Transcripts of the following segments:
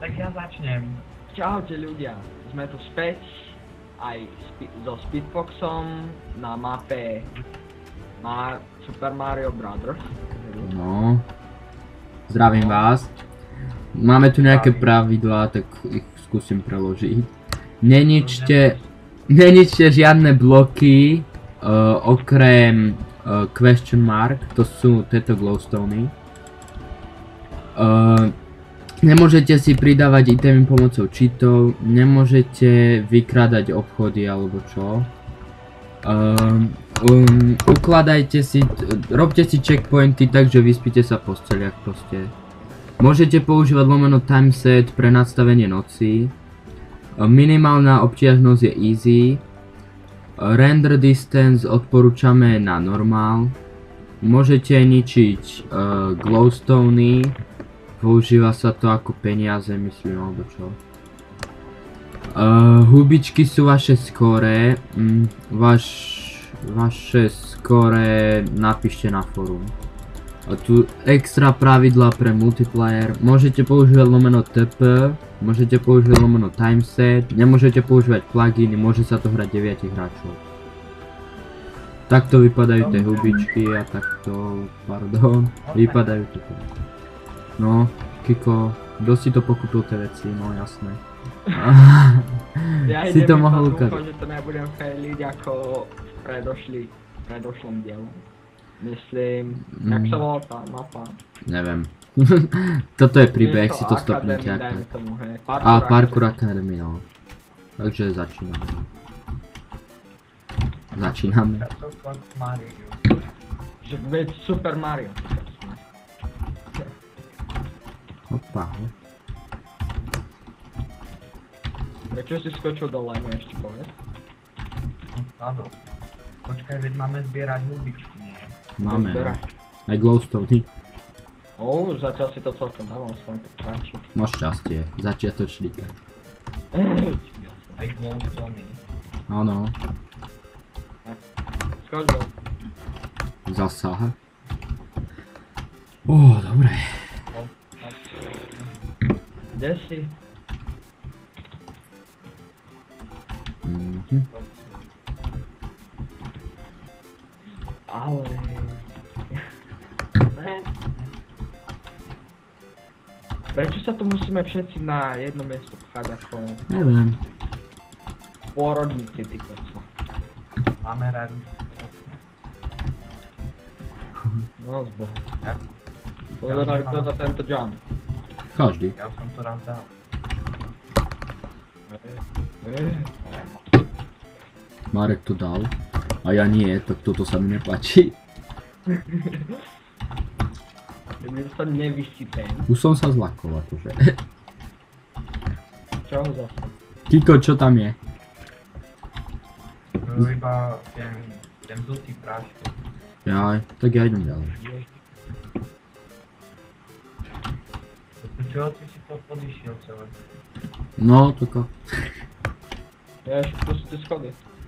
Tak ja začnem. Čaute ľudia, sme tu späť aj so Speedfoxom na mape Super Mario Brothers. No, zdravím vás. Máme tu nejaké pravidlá, tak ich skúsim preložiť. Neničte žiadne bloky, okrem question mark, to sú tieto glowstony. Nemôžete si pridávať itemy pomocou cheatov, nemôžete vykrádať obchody alebo čo. Ukladajte si, robte si checkpointy tak, že vyspíte sa po posteliach proste. Môžete používať lomeno timeset pre nastavenie noci. Minimálna obťažnosť je easy. Render distance odporúčame na normál. Môžete ničiť glowstony. Používa sa to ako peniaze, myslím, alebo čo. Hubičky sú vaše skóre. Vaše skóre napíšte na fórum. A tu extra pravidlá pre multiplayer. Môžete používať lomeno TP, môžete používať lomeno timeset, nemôžete používať pluginy, môže sa to hrať 9 hráčov. Takto vypadajú tie hubičky a takto, pardon, vypadajú to. No, Kiko, kto si to pokúpil tie veci, no jasné. Ja si to idem mohol dúfam, ukázať. že to nebudem failiť ako v predošlom dielu. Myslím, jak sa volá tá mapa? Neviem. Toto je príbeh, si to stopnite. A Parkour Academy, no. Takže začíname. Že veď Super Mario. Opa. Prečo si skočil dole, mi ešte povedz? Áno. Počkaj, veď máme zbierať hubičky, nie? Máme, no. Aj glowstone. Zatiaľ si to celkom dával, aspoň tak páči. Máš šťastie, začiatočníka. Aj glowstony. Áno. Skoč dole. Zasaha. Dobre. Kde si? Ale... Prečo sa tu musíme všetci na jedno miesto pchať ako... Neviem. Pôrodníci, ty koco. Máme radi. No zboh. Pozeraj kto za tento jump. Každý. Ja som to raz dal. Marek to dal. A ja nie, tak toto sa mi nepáči. Mne sa nevysypem. Už som sa zlakol, akože. Čo ho zase? Kiko, čo tam je? No iba ten žltý prášok. Jaj, tak ja idem ďalej. Čo ty si to podišiel celé? No, toko. Ja ešte to sú tie schody.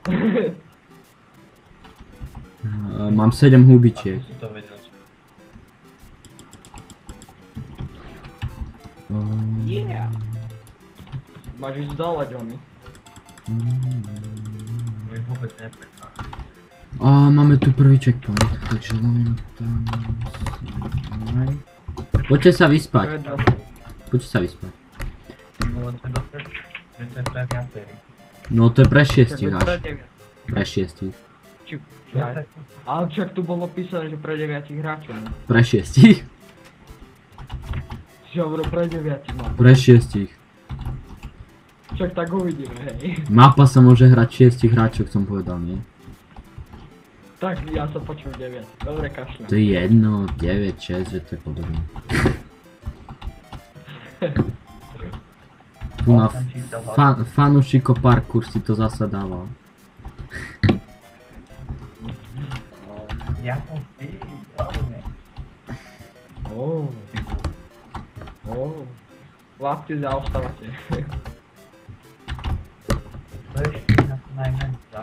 Mám 7 hubičiek. Ako si to vedel? Yeah! Máš ísť dole, Johnny. Mi vôbec neprekal. Máme tu prvý checkpoint, takže len tam... Poďte sa vyspať. Poďte sa vyspať. No to je dobre, že to je pre viacerých. No to je pre 6 až. Pre 6. Ale však tu bolo písané, že pre 9 hráčov. Pre 6. Si hovoril pre 9, no. Pre 6. Však tak uvidíme, hej. Mapa sa môže hrať 6 hráčov, som povedal, nie? Tak ja sa počul 9. Dobre, kašľam. To je jedno, 9, 6, že to je podobné. Tu na Fanušiko Parkour si to zasa dával. Ja som si, ale Chlapci, zaostávate. to je ešte najmenšia.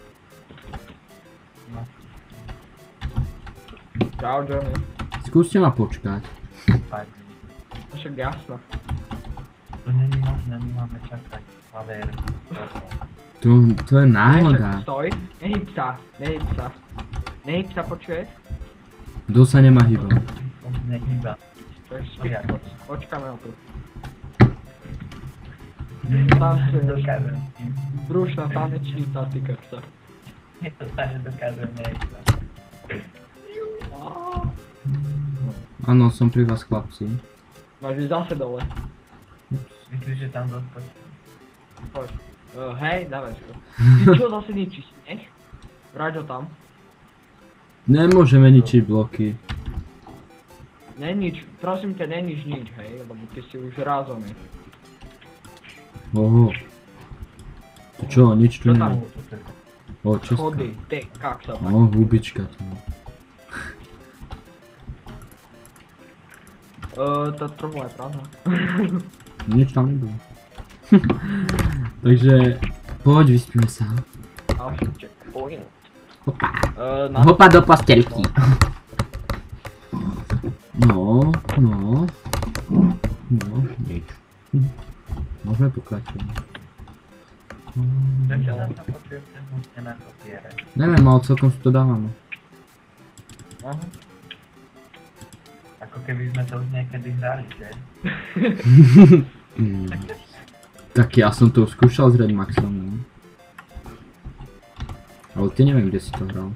Čau, Johnny. Skúste ma počkať. Fajn. Však jasno. To To není možné, my máme čakať. Haver. To je náhoda. Stoj, nehyb sa. Nehyb sa, počuješ? Kto sa nemá hýbať? On nehýba. Počkáme ho tu. Dokážem. Brúšna tanečnica, ty kaksa. Je to sa nedokážem nehýba. Áno, som pri vás, chlapci. Máš ísť zase dole. Myslíš, že tam doskočí? Poď. Hej, dávaj to. Ty čo zase ničíš, nech? Vráť ho tam. Nemôžeme ničiť bloky. Nenič, prosím ťa, nenič nič, hej, lebo ty si už rázoný. Oho. Čo, nič tu Čo nie tam? je. O, čo Schody, ty, kaksa. No, hubička tu. To trochu je pravda. Nič tam nebolo. Takže, poď, vyspíme sa. A checkpoint. Hopa. Na... Hopa do pastelky. No, nič. Môžeme pokračovať. Prečo nám sa počuje přesnutne na kopiere? Neviem, ale celkom si to dávame. Aha. Ako keby sme to už niekedy hrali, že? Tak ja som to skúšal s Red Maxom, no. Ale ty neviem, kde si to hral.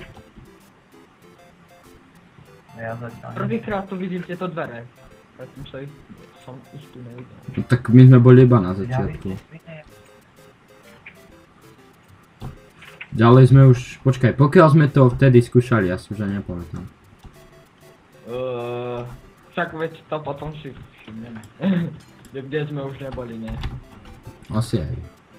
Ja zatiaľ. Prvýkrát tu vidím tieto dvere. Predtým som ich tu nevidel. No, tak my sme boli iba na začiatku. Ďalej sme už, počkaj, pokiaľ sme to vtedy skúšali, ja si už ani nepamätám. Však veď to potom si všimneme. Kde sme už neboli, ne? Asi aj.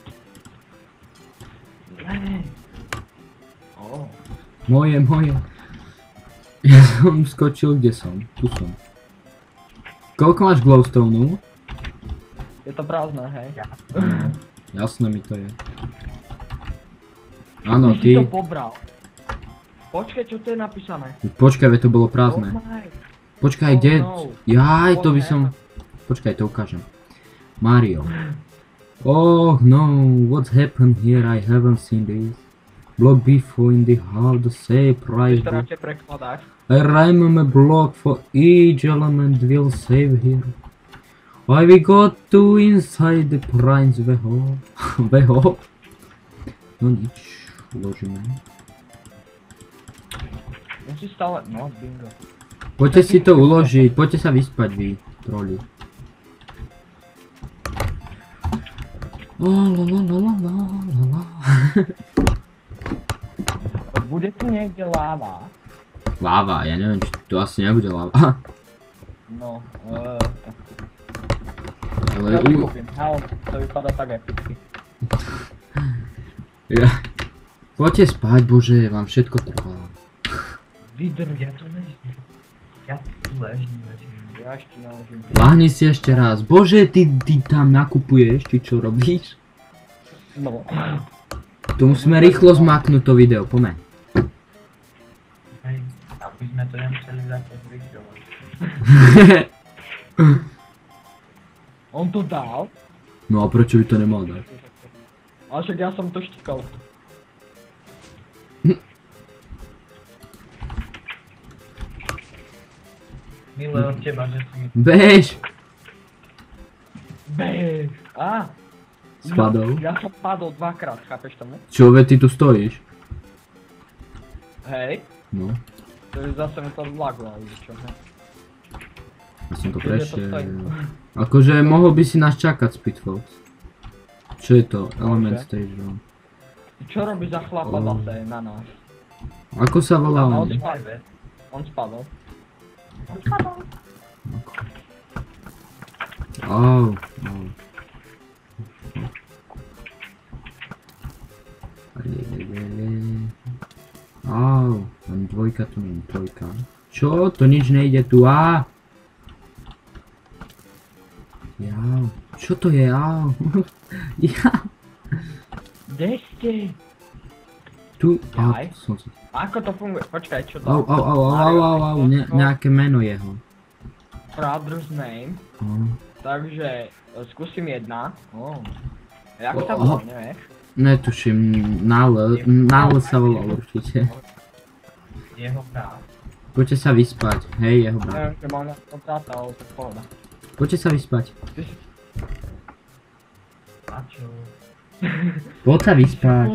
Moje. Ja som skočil, kde som? Tu som. Koľko máš glowstone? Je to prázdne, hej? Jasné mi to je. Áno, Si ty. to pobral. Počkaj, čo tu je napísané? Počkaj, veď to bolo prázdne. Oh my. Počkaj, Oh kde? no. Jaj, to by Oh som... Počkaj, to ukážem. Mario. Oh no, what's happened here? I haven't seen this. Block before in the how the save price. Chceš to radšej prekladať? A random block for each element will save here. Why we got to inside the prize veho? Veho? No nič, uložíme. Musíš stále, no bingo. Poďte si to uložiť, poďte sa vyspať vy, troli. Bude tu niekde láva? Láva, ja neviem, či tu asi nebude láva. No, Ale ja si kúpim, helm, to vypadá tak epicky. ja... Poďte spať, bože, vám všetko trvá. Vydrž, ja tu ležím. Ja tu ležím. Ja ešte naložím. Láhni si ešte raz. Bože, ty tam nakupuješ, či čo robíš? No. To musíme rýchlo zmaknúť to video, poďme. Hej, aby sme to nemuseli začať zvyšovať. On to dal? No a prečo by to nemal dať? Ale však ja som to štíkal. Milé od teba, že si mi... Bež! Bež! Á! Spadol? Ja som padol dvakrát, chápeš tomu? Čo, veď ty tu stojíš? Hej. No, To je zase mi to zlaglo, ale čo, hej. ja som to Kde to prešiel. stojí? Akože mohol by si nás čakať, Speedfox. Čo je to? Element Môže. Stage 2. Čo robí za chlapa Oh. zase na nás? Ako sa volá No, on? On spadol. Au. Au, ani dvojka tu není, trojka. Čo? To nič nejde tu, á! Jau, čo to je, au? Ja. Kde ste? Tu, Jaj. som sa... Ako to funguje? Počkaj, čo to? Au, nejaké meno jeho. Brother's name. No. Takže Skúsim jedna. Jak sa volá, nevieš? Netuším, Nál sa volal určite. Jeho brat. Poďte sa vyspať, hej, jeho brat. Neviem, že mám na to práta, ale to je pohoda. Poďte sa vyspať. A čo? Poď sa vyspať.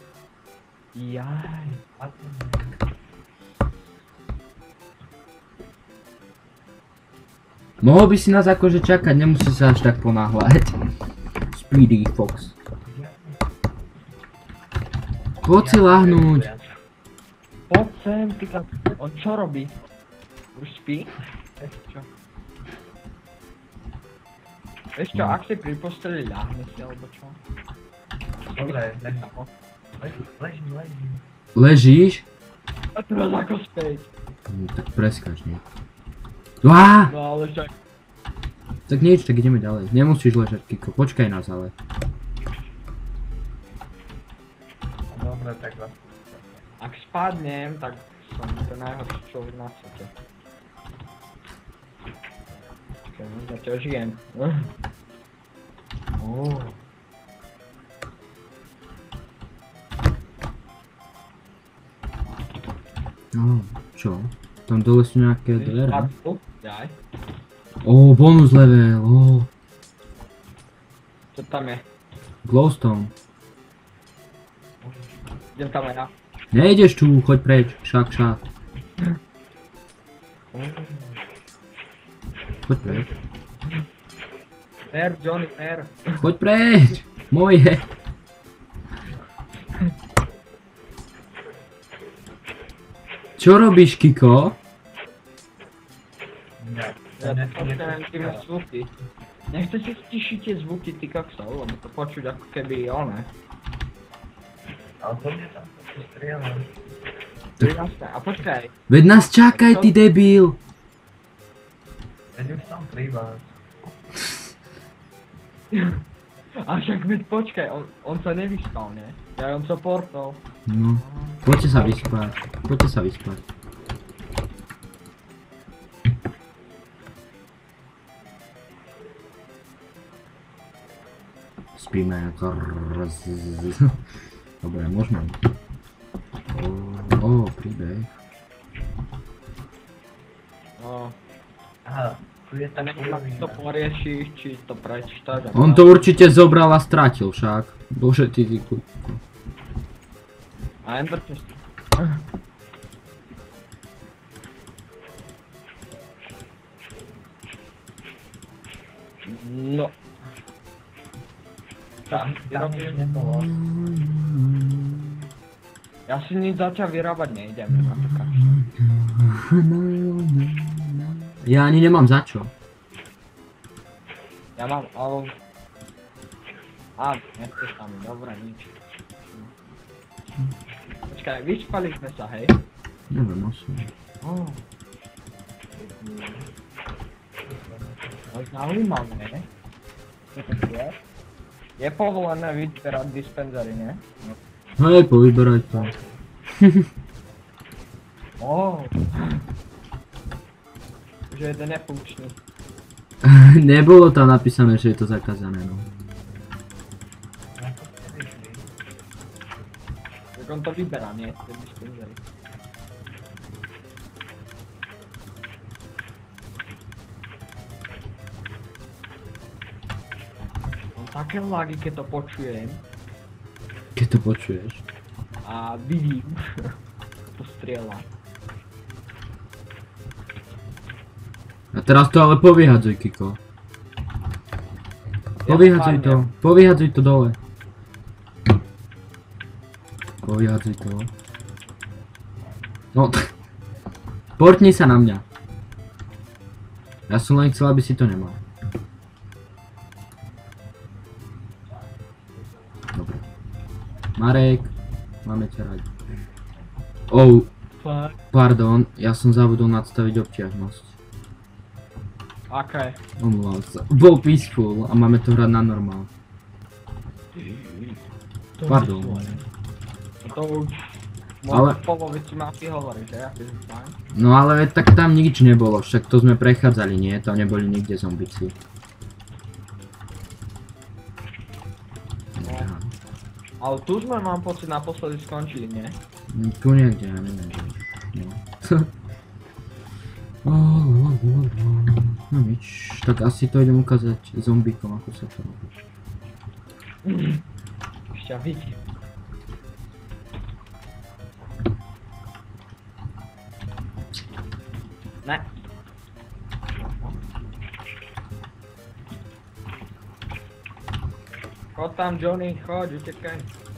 Jaj. A čo? Mohol by si nás akože čakať, nemusí sa až tak ponáhľať. Speedy Fox. Poď si láhnuť. Poď sem, ty ka... On čo robí? Už spí? Vieš čo, ak si pri posteli ľahne si, alebo čo? Dobre, ležím. Ležíš? A teraz ako späť. Tak preskač, nie? Á! No ale však... Tak nič, tak ideme ďalej. Nemusíš ležať, Kiko, počkaj nás ale. Dobre, tak vás. Ak spadnem, tak som ten najhorší človek na svete. Počkaj, no zatiaľ žijem. No, čo? Tam dole sú nejaké dvere. Jaj. Bonus level, Čo tam je? Glowstone. Idem tam aj ja. Nejdeš tu, choď preč, šak. Choď preč. Mer, Johnny, mer. Choď preč! Moje! Čo robíš, Kiko? Ja počujem tými zvuky. Nechce si stišiť tie zvuky, ty kaksov, lebo to počuť ako keby one. Ale to mne tam to strieľa. To je jasné, a počkaj. Veď nás čakaj, ty debil! Veď už tam pri vás. A však veď počkaj, on sa nevyspal, ne? Ja on sa portol. No, poďte sa vyspať. Spíme ako Dobre, môžeme. Príbeh. No, Aha, tu je a tam neviem, ak to poriešiš, či to prečítaš. On to určite zobral a stratil však. Bože ty ziku. A Ender Chest. No. tam nič nebolo. Ja si nič zatiaľ vyrábať nejdem, na to kašľ. Ja ani nemám za čo. Ja mám, ale... nechceš tam, dobre, nič. Počkaj, vyspali sme sa, hej? Neviem, asi. Zaujímavé, ne? Čo to je? Je povolené vyberať dispenzery, ne? Hej, povyberaj to. Že je to nefunkčný. Nebolo tam napísané, že je to zakázané, no. Tak on to vyberá, nie? Tie dispenzery. Mám také lagy, keď to počujem Keď to počuješ. a vidím, to strieľa. A teraz to ale povyhadzuj, Kiko. Povyhadzuj to dole. Povyhadzuj to. No, portni sa na mňa. Ja som len chcel, aby si to nemal. Dobre. Marek, máme ťa radi. Pardon, ja som zabudol nadstaviť obťažnosť. Aké? Omlouvám sa. Bol peaceful a máme to hrať na normál. Pardon. To už... Ale- v polovici mapy hovorí, že? Ja si fajn. No ale tak tam nič nebolo, však to sme prechádzali, nie? Tam neboli nikde zombici. Ale tu sme, mám pocit, naposledy skončili, nie? Tu niekde, ja neviem. No. No nič, tak asi to idem ukázať zombíkom, ako sa to robí. Ešte ja vidím. Ne. Choď tam, Johnny, choď, utekaj.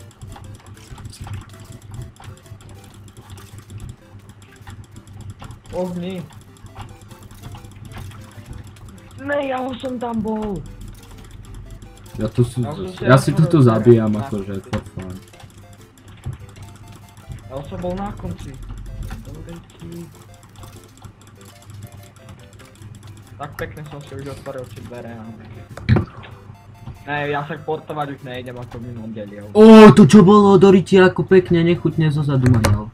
Ohni. Ne, ja už som tam bol. Ja si to tu zabíjam akože, for fun. Ja už som bol na konci. Dobrejky. Tak pekne som si už otvoril tie dvere. Ne, ja sa portovať už nejdem ako v minulom dieli. To čo bolo do rytia, ako pekne, nechutne zozadu ma dal.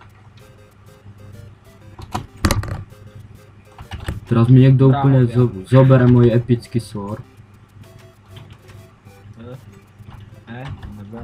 Teraz mi niekto úplne zobere môj epický sword. Neber.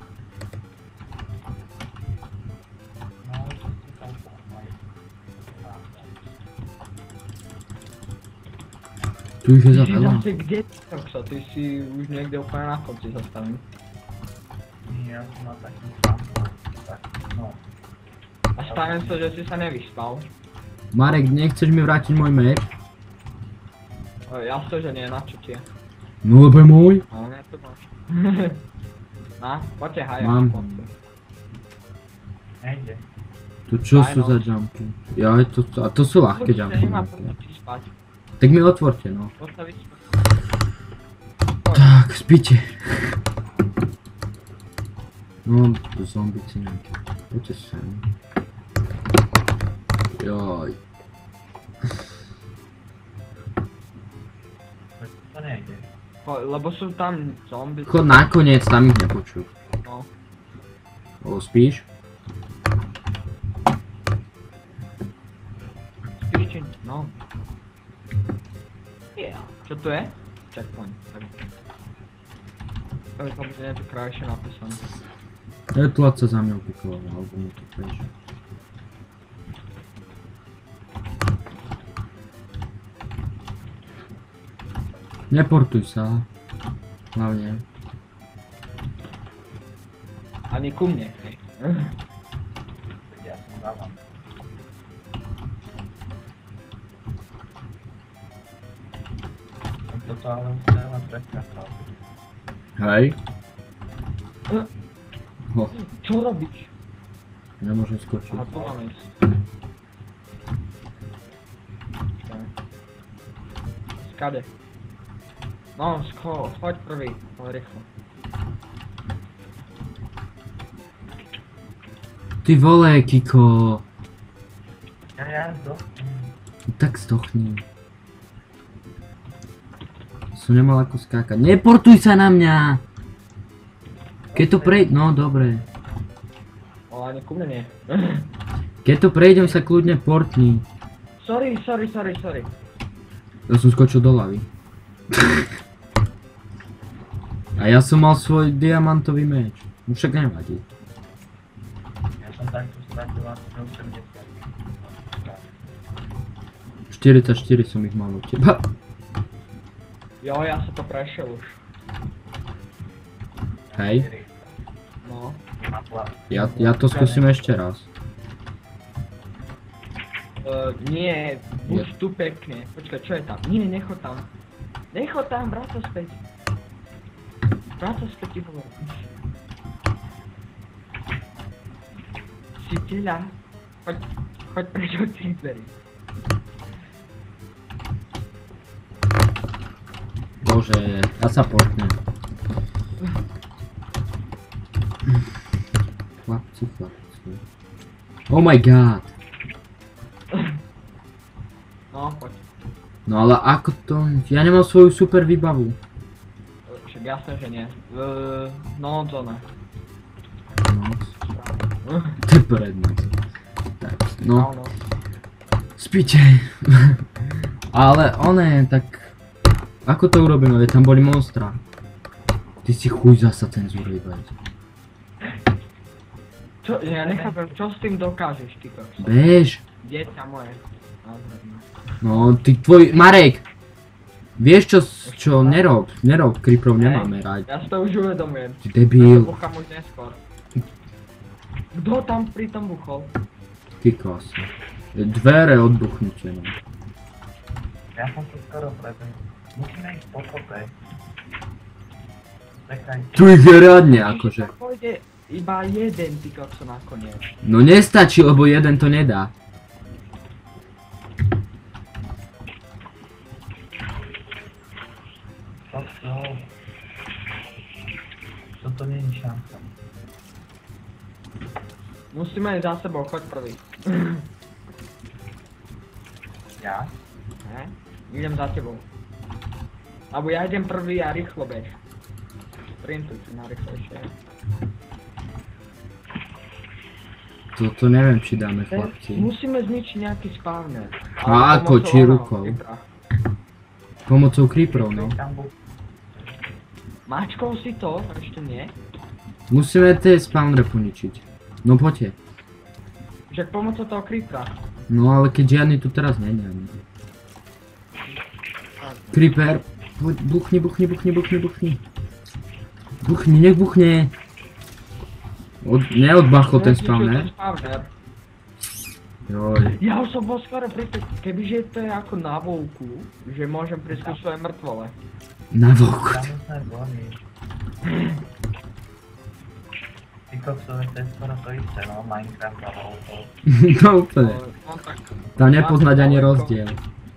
Tu už je za veľa. Kde sa? Ty si už niekde úplne na konci zastavený. Nie, ja som na takým samom. Tak, no. A stavím sa, že si sa nevyspal. Marek, nechceš mi vrátiť môj meč? Jasne, že nie, na čo ti je? No lebo je môj. Ale ne, to máš. Na, poďte haj. Mám. Nejde. To čo sú za jumpy? Ja, a to sú ľahké jumpy. Nemá poďte spať. Tak mi otvorte, no. Poď sa vyspať. Tak, spíte. No, zombici nejaké. Poďte sem. Joj. To nejde. Lebo sú tam zombie. Chod nakoniec, tam ich nepočuj. No. Spíš? Spíš, no. Yeah. Čo tu je? Checkpoint. To je tam niečo krajšie napísané. Tlač sa za mňou pikoval, alebo mu to peš. Neportuj sa. Hlavne. Ani ku mne, hej. Ja som dávam. Toto ale už nemá prekrásal. Hej. Ho, Čo robíš? nemôžem skočiť. A tu máme ísť. Skade. No, schoď prvý, ale rýchlo. Ty vole, Kiko. Ja to. Tak stochni. Som nemal ako skákať. Neportuj sa na mňa! Keď to prejdem, no dobre. Ale ani ku mne nie. Keď to prejdem sa kľudne portni. Sorry. Ja som skočil do lavy. A ja som mal svoj diamantový meč. No však nevadí. Ja som takto stratil asi 80. 44 som ich mal od teba. Jo, ja sa to prešiel už. Hej. No. Ja to skúsim ešte raz. Nie, buď tu pekne. Počkaj, čo je tam? Nie, nechod tam. Nechod tam, vráť sa späť. Vráť sa späť, ti hovorím. Si tila. Choď preč od tých dverí. Bože, ja sa portnem. Chlapci. Oh my god. No, poď. No ale ako to? Ja nemal svoju super výbavu. Však jasné, že nie. No, zóna. Noc. To je prednoc. Tak, no. No. Spíte. Ale one, tak... Ako to urobíme? Veď tam boli monstra. Ty si chuj zasa cenzúry, Bajs. Čo, ja nechápem, čo s tým dokážeš, ty kokso? Bež. Dieťa moje. Nádherné. No, ty tvoj... Marek! Vieš čo nerob, creeperov nemáme rád. Ja si to už uvedomujem. Ty debil. Buchám už neskôr. Kto tam pri tom buchol? Ty kos. Dvere odbuchnutie, no. Ja som tu skoro prebil. Musíme ísť po kope. Čakaj. Tu ich je riadne, akože. Pôjde iba jeden, ty kokso, nakoniec. No nestačí, lebo jeden to nedá. Toto nie je šanca. Musíme ísť za sebou, choď prvý. Ja? Ne? Idem za tebou. Alebo ja idem prvý a rýchlo bež. Sprintuj si najrýchlejšie. Toto neviem, či dáme, chlapci. Musíme zničiť nejaký spawner. A ako, či rukou? Pomocou creeperov, no. Tam bol. Mačkou si to? Ešte nie? Musíme tie spawnere poničiť. No poďte. Však pomocou toho creepera. No ale keď žiadny tu teraz není ani. Creeper, poď, buchni. Buchni, nech buchne. Neodbachol ten spawner. Joj. Ja už som bol skoro pri tej, kebyže to je ako na volku, že môžem prísť ku svoje mŕtvole. Na voku. Tam sme boli. Ty koksové, to je skoro to isté, no, Minecraft a Volkov. No úplne. No tak, Tam nepoznať ani rozdiel.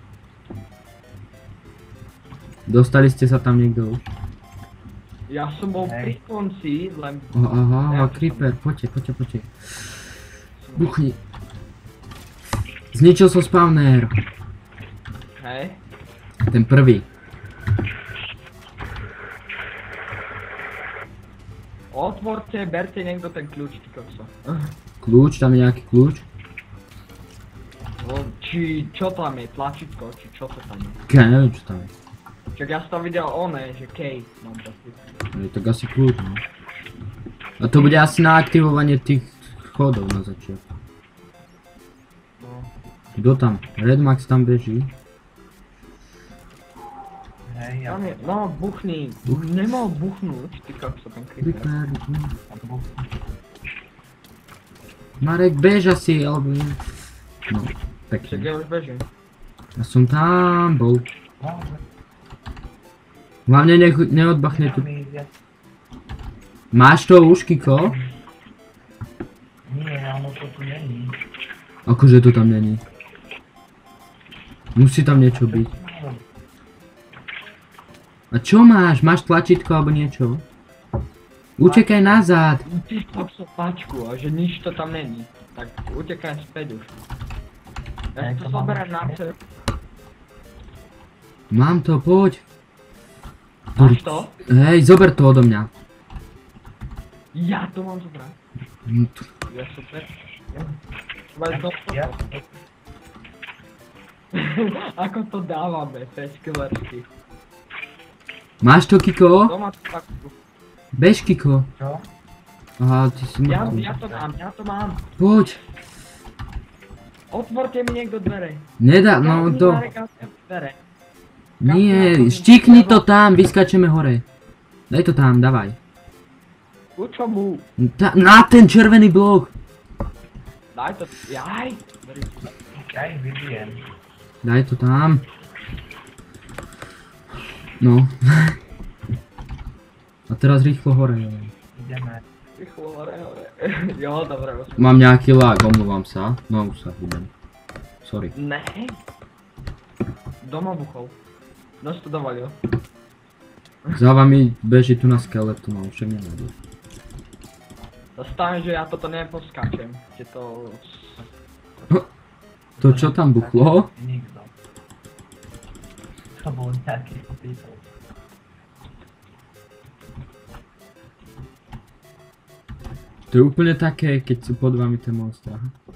Dostali ste sa tam niekto už? ja som bol pri Hej. konci, len... Aha, creeper, poďte. Buchni. Zničil som spawner. Hej. Ten prvý. Otvorte, berte niekto ten kľúč, ty kokso. Kľúč, tam je nejaký kľúč. No, či čo tam je, tlačítko, či čo to tam je. Ja neviem, čo tam je. Čak ja som videl oné, že key, mám pocit. Je tak asi kľúč, no. A to bude asi na aktivovanie tých chodov na začiatku. No. Kto tam? Redmax tam beží. Hej, ja Tam je, no buchni. Nemal buchnúť, ty kokso, ten creeper. Creeper. odbuch. Marek, bež asi, alebo... No, Čak pekne. ja už bežím. Ja som tam bol. No, Hlavne neodbachne tu. mi ide. Máš to už, Kiko? Nie, ono to tu není. Akože to tam není. Musí tam niečo byť. A čo máš? Máš tlačítko alebo niečo? Utekaj nazad. Ty kokso pačku, a že nič to tam není. Tak utekaj späť už. Ja si to zoberiem na sebe. Mám to, poď. Máš to? Hej, zober to odo mňa. Ja to mám zobrať. No to- Ja super. Ja, Ako to dávame, feškelersky. Máš to, Kiko? Doma to pačku. Bež, Kiko. čo? Aha, ty si Ja mŕtvy. to mám. Poď. Otvorte mi niekto dvere. Nedá, no Kapni, to... Marek, kapni dvere. Nie, štíkni to tam, vyskačeme hore. Daj to tam, davaj. Ku čomu? Na ten červený blok. Daj to, jaj. Beri. Ja ich vybijem. Daj to tam. No. A teraz rýchlo hore. Ideme. Rýchlo hore. Jo, dobre. Mám nejaký lag, omluvám sa. No už sa idem. Sorry. Ne. Doma buchol. Nož to dovolil. Za vami beží tu na skeletu, no však nevadí. Zastavím, že ja toto neposkáčem. Že to... To čo tam buchlo? Nikto. To bol nejaký popísal. To je úplne také, keď sú pod vami tie monstra.